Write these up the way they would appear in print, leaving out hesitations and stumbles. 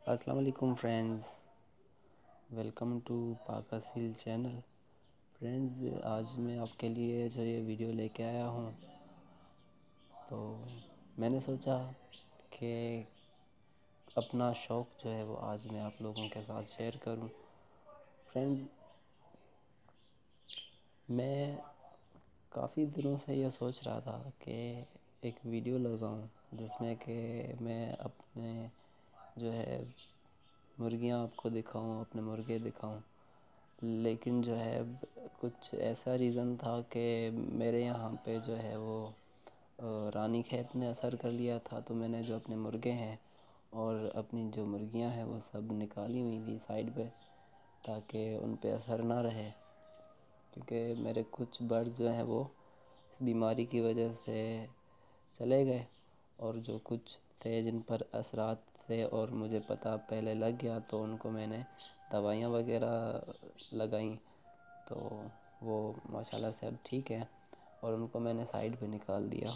السلام علیکم friends, welcome to پاکاسیل چینل۔ فرینڈز، آج میں آپ کے لیے جو یہ ویڈیو لے کے آیا ہوں، تو میں نے سوچا کہ اپنا شوق جو ہے وہ آج میں آپ لوگوں کے ساتھ شیئر کروں۔ فرینڈز، میں کافی دنوں سے یہ سوچ رہا تھا کہ ایک ویڈیو لگاؤں جس میں کہ میں اپنے جو ہے مرغیاں آپ کو دکھاؤں، اپنے مرغے دکھاؤں، لیکن جو ہے کچھ ایسا ریزن تھا کہ میرے یہاں پہ جو ہے وہ رانی کھیت نے اثر کر لیا تھا، تو میں نے جو اپنے مرغے ہیں اور اپنی جو مرغیاں ہیں وہ سب نکالی ہوئی تھی سائڈ پہ، تاکہ ان پہ اثر نہ رہے، کیونکہ میرے کچھ برڈ جو ہیں وہ اس بیماری کی وجہ سے چلے گئے، اور جو کچھ تھے جن پر اثرات تھے اور مجھے پتہ پہلے لگ گیا، تو ان کو میں نے دوائیاں وغیرہ لگائیں، تو وہ ماشاءاللہ سے اب ٹھیک ہے، اور ان کو میں نے سائڈ پہ نکال دیا۔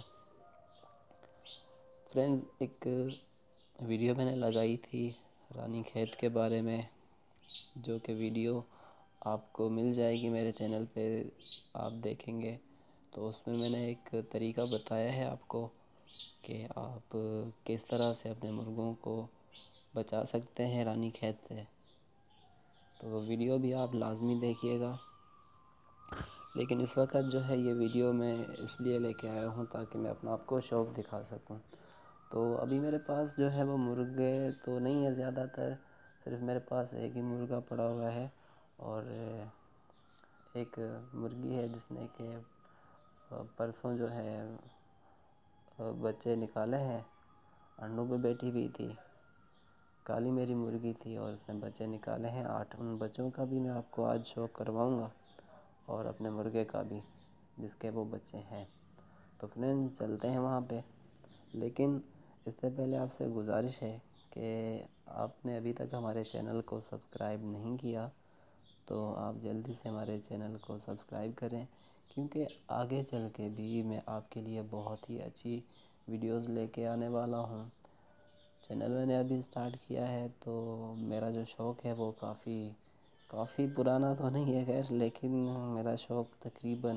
فرینڈز، ایک ویڈیو میں نے لگائی تھی رانی کھیت کے بارے میں، جو کہ ویڈیو آپ کو مل جائے گی میرے چینل پہ، آپ دیکھیں گے تو اس میں نے ایک طریقہ بتایا ہے آپ کو کہ آپ کس طرح سے اپنے مرغوں کو بچا سکتے ہیں رانی کھیت سے، تو وہ ویڈیو بھی آپ لازمی دیکھیے گا۔ لیکن اس وقت جو ہے یہ ویڈیو میں اس لیے لے کے آیا ہوں تاکہ میں اپنا آپ کو شوق دکھا سکوں۔ تو ابھی میرے پاس جو ہے وہ مرغے تو نہیں ہے زیادہ تر، صرف میرے پاس ایک ہی مرغا پڑا ہوا ہے، اور ایک مرغی ہے جس نے کہ پرسوں جو ہے بچے نکالے ہیں، انڈوں پہ بیٹھی ہوئی تھی، کالی میری مرغی تھی، اور اس نے بچے نکالے ہیں 8۔ ان بچوں کا بھی میں آپ کو آج شو کرواؤں گا، اور اپنے مرغے کا بھی جس کے وہ بچے ہیں۔ تو فرینڈ، چلتے ہیں وہاں پہ، لیکن اس سے پہلے آپ سے گزارش ہے کہ آپ نے ابھی تک ہمارے چینل کو سبسکرائب نہیں کیا تو آپ جلدی سے ہمارے چینل کو سبسکرائب کریں، کیونکہ آگے چل کے بھی میں آپ کے لیے بہت ہی اچھی ویڈیوز لے کے آنے والا ہوں۔ چینل میں نے ابھی سٹارٹ کیا ہے، تو میرا جو شوق ہے وہ کافی پرانا تو نہیں ہے خیر، لیکن میرا شوق تقریباً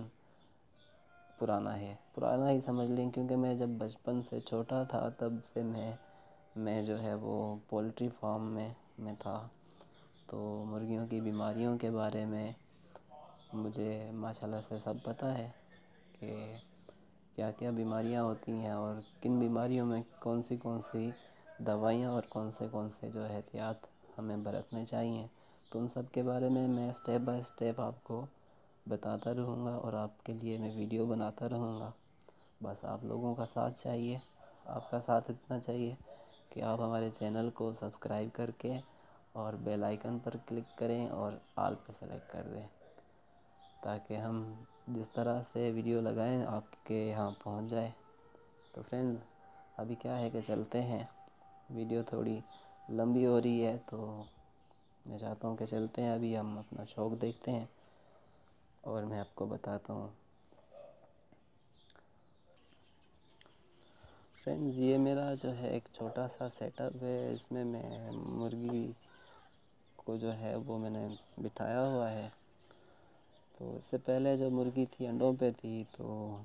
پرانا ہی سمجھ لیں، کیونکہ میں جب بچپن سے چھوٹا تھا تب سے میں جو ہے وہ پولٹری فارم میں تھا، تو مرغیوں کی بیماریوں کے بارے میں مجھے ماشاءاللہ سے سب پتہ ہے کہ کیا کیا بیماریاں ہوتی ہیں، اور کن بیماریوں میں کون سی دوائیاں اور کون سے جو احتیاط ہمیں برتنے چاہیے، تو ان سب کے بارے میں اسٹیپ بائی اسٹیپ آپ کو بتاتا رہوں گا، اور آپ کے لیے میں ویڈیو بناتا رہوں گا۔ بس آپ لوگوں کا ساتھ چاہیے، آپ کا ساتھ اتنا چاہیے کہ آپ ہمارے چینل کو سبسکرائب کر کے اور بیل آئیکن پر کلک کریں اور آل پہ سلیکٹ کر دیں، تاکہ ہم جس طرح سے ویڈیو لگائیں آپ کے یہاں پہنچ جائے۔ تو فرینڈز، ابھی کیا ہے کہ چلتے ہیں، ویڈیو تھوڑی لمبی ہو رہی ہے، تو میں چاہتا ہوں کہ چلتے ہیں، ابھی ہم اپنا شوق دیکھتے ہیں اور میں آپ کو بتاتا ہوں۔ فرینڈز، یہ میرا جو ہے ایک چھوٹا سا سیٹ اپ ہے، اس میں مرغی کو جو ہے وہ میں نے بٹھایا ہوا ہے۔ تو اس سے پہلے جو مرغی تھی انڈوں پہ تھی، تو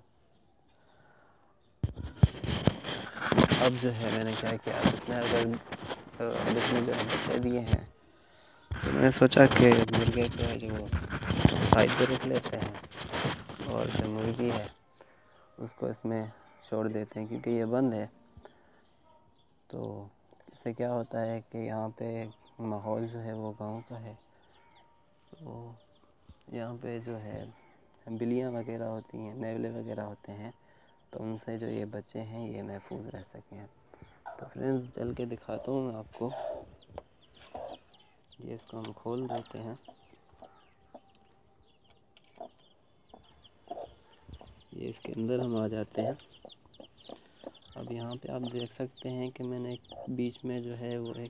اب جو ہے میں نے کیا کیا، اس میں جو ہے بچے دیے ہیں، تو میں نے سوچا کہ مرغے کو ہے جو سائڈ پہ رکھ لیتے ہیں، اور جو مرغی ہے اس کو اس میں چھوڑ دیتے ہیں، کیونکہ یہ بند ہے۔ تو اس سے کیا ہوتا ہے کہ یہاں پہ ماحول جو ہے وہ گاؤں کا ہے، تو یہاں پہ جو ہے بلیاں وغیرہ ہوتی ہیں، نیولے وغیرہ ہوتے ہیں، تو ان سے جو یہ بچے ہیں یہ محفوظ رہ سکیں۔ تو فرینڈز، چل کے دکھاتا ہوں میں آپ کو، یہ اس کو ہم کھول دیتے ہیں، یہ اس کے اندر ہم آ جاتے ہیں۔ اب یہاں پہ آپ دیکھ سکتے ہیں کہ میں نے بیچ میں جو ہے وہ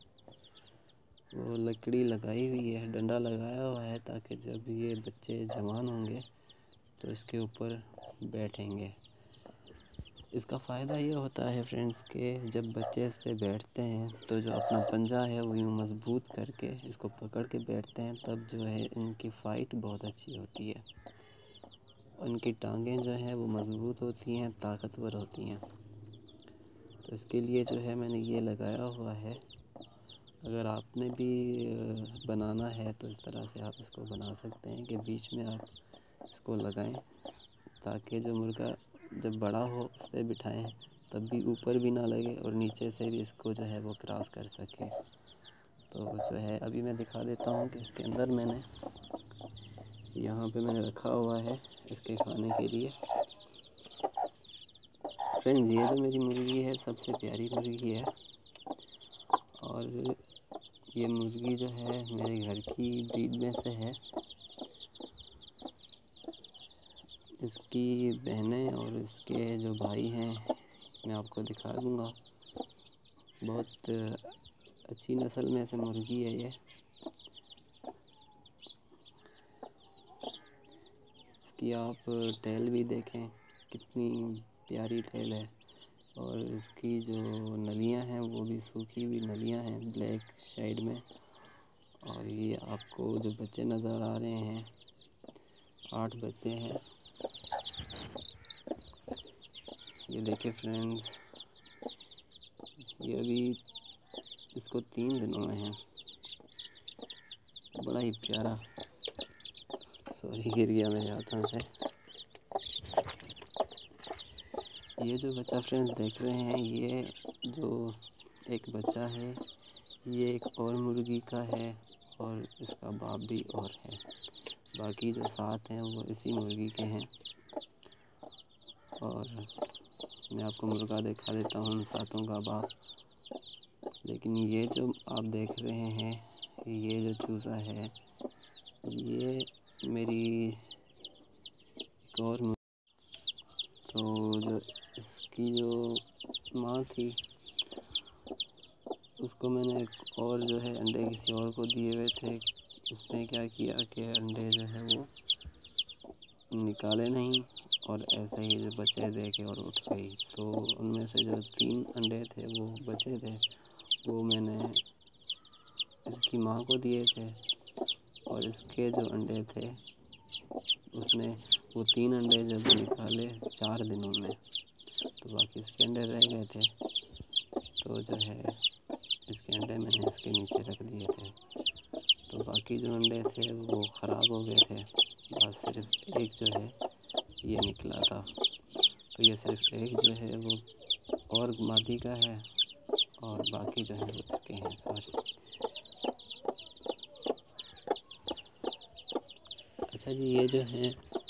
لکڑی لگائی ہوئی ہے، ڈنڈا لگایا ہوا ہے، تاکہ جب یہ بچے جوان ہوں گے تو اس کے اوپر بیٹھیں گے۔ اس کا فائدہ یہ ہوتا ہے فرینڈز کہ جب بچے اس پہ بیٹھتے ہیں تو جو اپنا پنجہ ہے وہ یوں مضبوط کر کے اس کو پکڑ کے بیٹھتے ہیں، تب جو ہے ان کی فائٹ بہت اچھی ہوتی ہے، ان کی ٹانگیں جو ہیں وہ مضبوط ہوتی ہیں، طاقتور ہوتی ہیں۔ تو اس کے لیے جو ہے میں نے یہ لگایا ہوا ہے۔ اگر آپ نے بھی بنانا ہے تو اس طرح سے آپ اس کو بنا سکتے ہیں کہ بیچ میں آپ اس کو لگائیں، تاکہ جو مرغا جب بڑا ہو اس پہ بٹھائیں تب بھی اوپر بھی نہ لگے اور نیچے سے بھی اس کو جو ہے وہ کراس کر سکے۔ تو جو ہے ابھی میں دکھا دیتا ہوں کہ اس کے اندر میں نے یہاں پہ میں نے رکھا ہوا ہے اس کے کھانے کے لیے۔ فرینڈز یہ جو میری مرغی ہے سب سے پیاری مرغی ہے، اور یہ مرغی جو ہے میرے گھر کی بریڈ میں سے ہے۔ اس کی بہنیں اور اس کے جو بھائی ہیں میں آپ کو دکھا دوں گا، بہت اچھی نسل میں سے مرغی ہے یہ۔ اس کی آپ ٹیل بھی دیکھیں کتنی پیاری ٹیل ہے، اور اس کی جو نلیاں ہیں وہ بھی سوکھی ہوئی نلیاں ہیں بلیک شیڈ میں۔ اور یہ آپ کو جو بچے نظر آ رہے ہیں 8 بچے ہیں۔ یہ دیکھیں فرینڈز، یہ ابھی اس کو 3 دنوں میں ہیں، بڑا ہی پیارا۔ سوری گر گیا میرے ہاتھوں سے۔ یہ جو بچہ فرینڈز دیکھ رہے ہیں، یہ جو ایک بچہ ہے یہ ایک اور مرغی کا ہے، اور اس کا باپ بھی اور ہے۔ باقی جو 7 ہیں وہ اسی مرغی کے ہیں۔ اور میں آپ کو مرغا دکھا دیتا ہوں ان 7 کا باپ۔ لیکن یہ جو آپ دیکھ رہے ہیں یہ جو چوزا ہے یہ میری ایک اور تو جو اس کی جو ماں تھی اس کو میں نے ایک اور جو ہے انڈے کسی اور کو دیے ہوئے تھے۔ اس نے کیا کیا کہ انڈے جو ہے وہ نکالے نہیں، اور ایسے ہی جو بچے دے کے اور اٹھ گئی۔ تو ان میں سے جو 3 انڈے تھے وہ بچے تھے، وہ میں نے اس کی ماں کو دیے تھے، اور اس کے جو انڈے تھے اس نے وہ 3 انڈے جب نکالے 4 دنوں میں، تو باقی اس کے انڈے رہ گئے تھے۔ تو جو ہے اس کے انڈے میں نے اس کے نیچے رکھ دیے تھے، تو باقی جو انڈے تھے وہ خراب ہو گئے تھے، بس صرف ایک جو ہے یہ نکلا تھا۔ تو یہ صرف ایک جو ہے وہ اور مادی کا ہے، اور باقی جو ہے وہ اس کے ہیں۔ اچھا جی، یہ جو ہے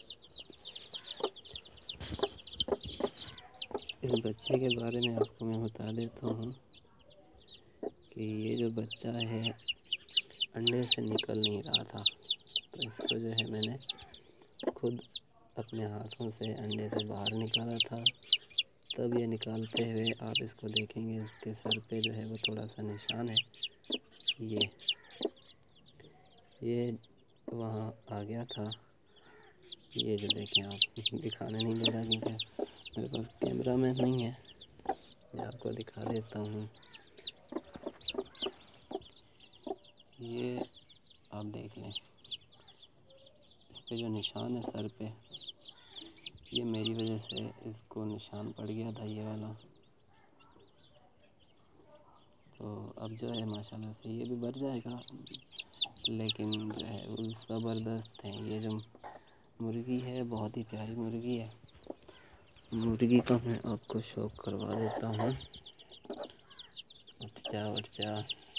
اس بچے کے بارے میں آپ کو میں بتا دیتا ہوں کہ یہ جو بچہ ہے انڈے سے نکل نہیں رہا تھا، تو اس کو جو ہے میں نے خود اپنے ہاتھوں سے انڈے سے باہر نکالا تھا۔ تب یہ نکالتے ہوئے آپ اس کو دیکھیں گے، اس کے سر پہ جو ہے وہ تھوڑا سا نشان ہے، یہ وہاں آ گیا تھا۔ یہ جو دیکھیں، آپ دکھانے نہیں دے رہا کیونکہ میرے پاس کیمرہ مین نہیں ہے، میں آپ کو دکھا دیتا ہوں۔ یہ آپ دیکھ لیں، اس پہ جو نشان ہے سر پہ، یہ میری وجہ سے اس کو نشان پڑ گیا تھا یہ والا۔ تو اب جو ہے ماشاءاللہ سے یہ بھی بڑھ جائے گا، لیکن جو ہے وہ زبردست ہے۔ یہ جو مرغی ہے بہت ہی پیاری مرغی ہے۔ مرغی کا میں آپ کو شوق کروا دیتا ہوں۔ اٹھ جا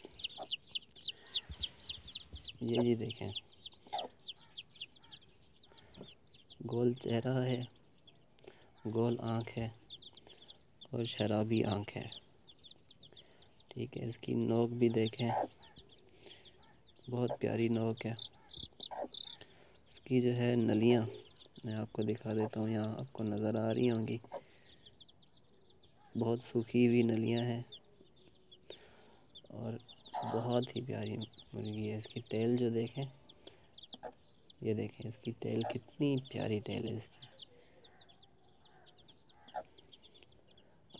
یہ جی دیکھیں، گول چہرہ ہے، گول آنکھ ہے، اور شرابی آنکھ ہے۔ ٹھیک ہے، اس کی نوک بھی دیکھیں، بہت پیاری نوک ہے۔ اس کی جو ہے نلیاں میں آپ کو دکھا دیتا ہوں، یہاں آپ کو نظر آ رہی ہوں گی، بہت سوکھی ہوئی نلیاں ہیں، اور بہت ہی پیاری مرغی ہے۔ اس کی ٹیل جو دیکھیں، یہ دیکھیں اس کی ٹیل کتنی پیاری ٹیل ہے اس کی۔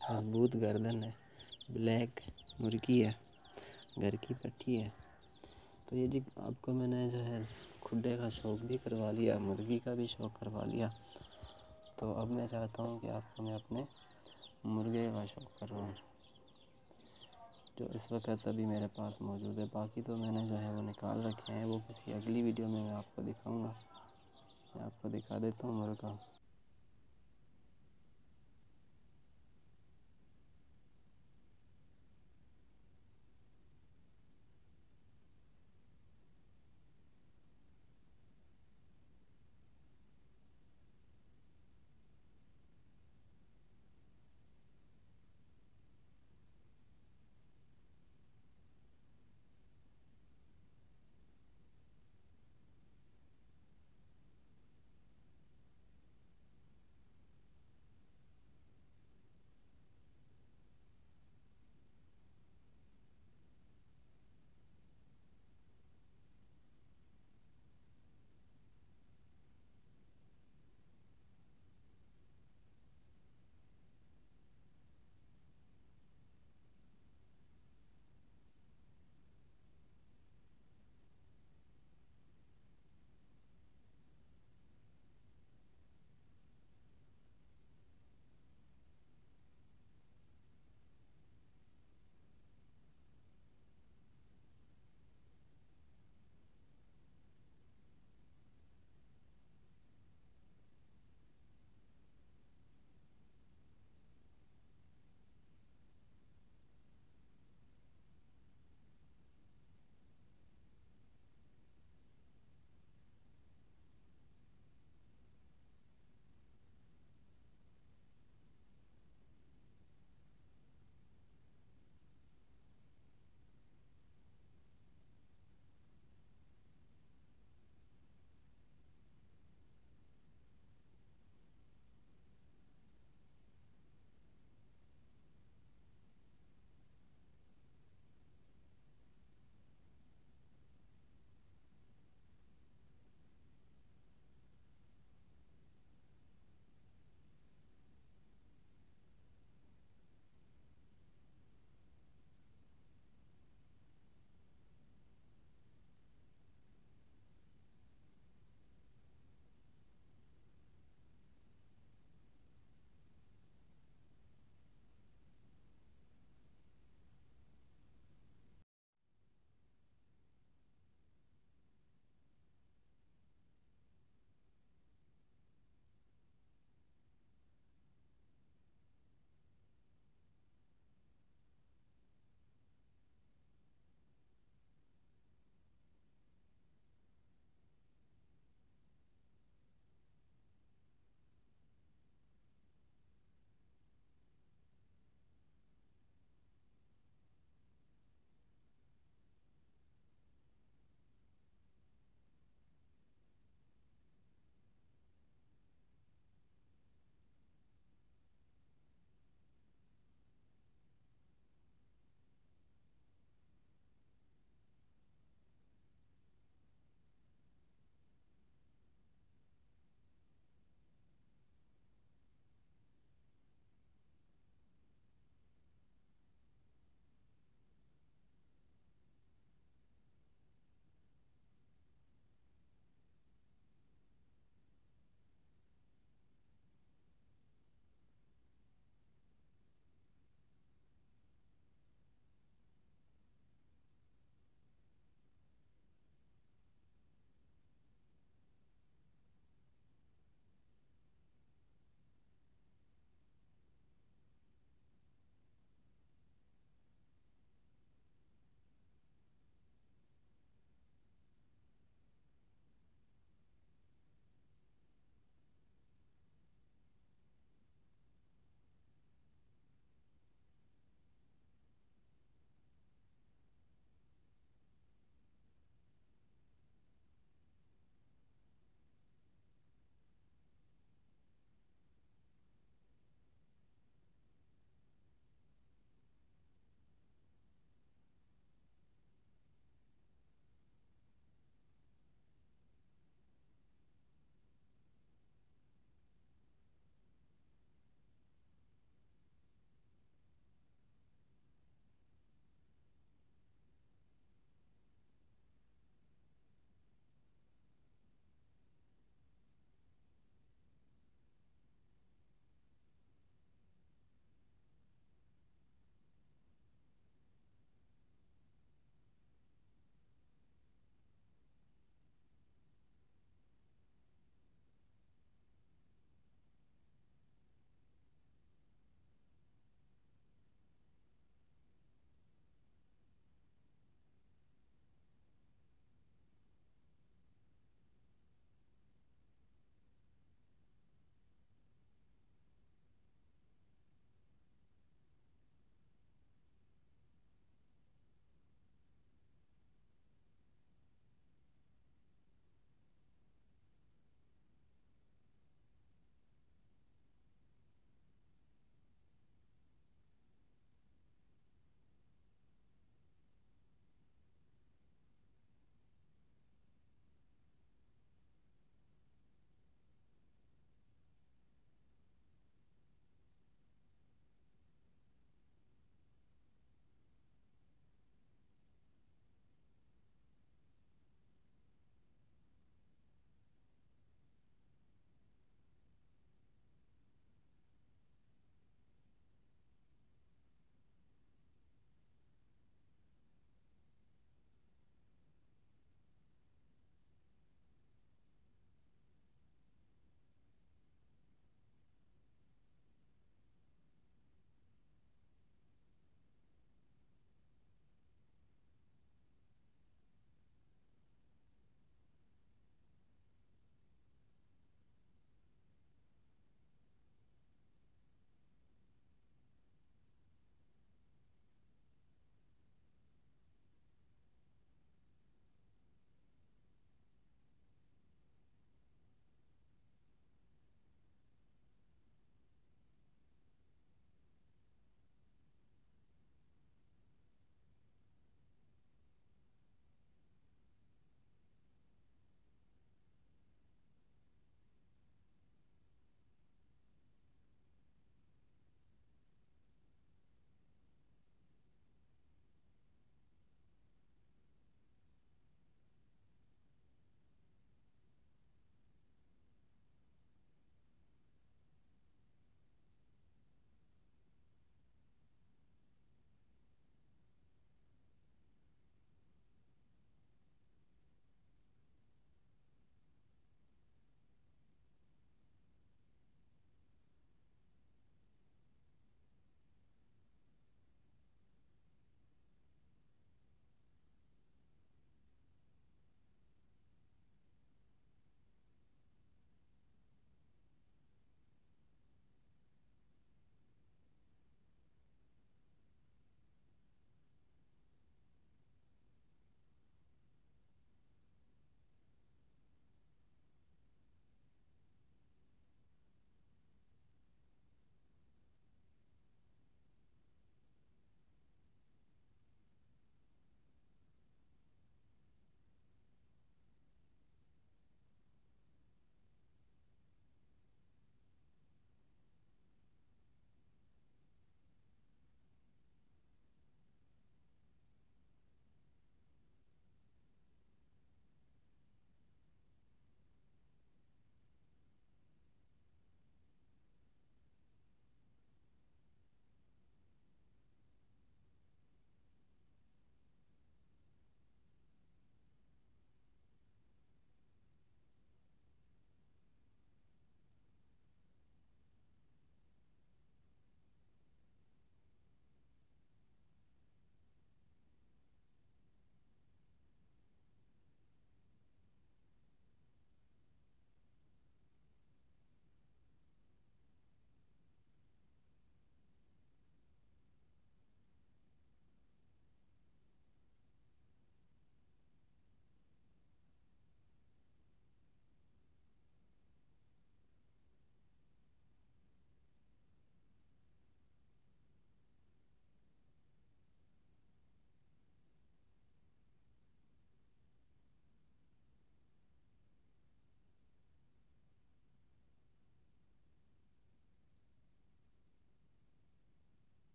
مضبوط گردن ہے، بلیک مرغی ہے، گھر کی پٹھی ہے۔ تو یہ جی آپ کو میں نے جو ہے کھڈے کا شوق بھی کروا لیا، مرغی کا بھی شوق کروا لیا، تو اب میں چاہتا ہوں کہ آپ کو میں اپنے مرغے کا شوق کرواؤں، جو اس وقت ابھی میرے پاس موجود ہے۔ باقی تو میں نے جو ہے وہ نکال رکھے ہیں، وہ کسی اگلی ویڈیو میں آپ کو دکھاؤں گا۔ میں آپ کو دکھا دیتا ہوں مرغا۔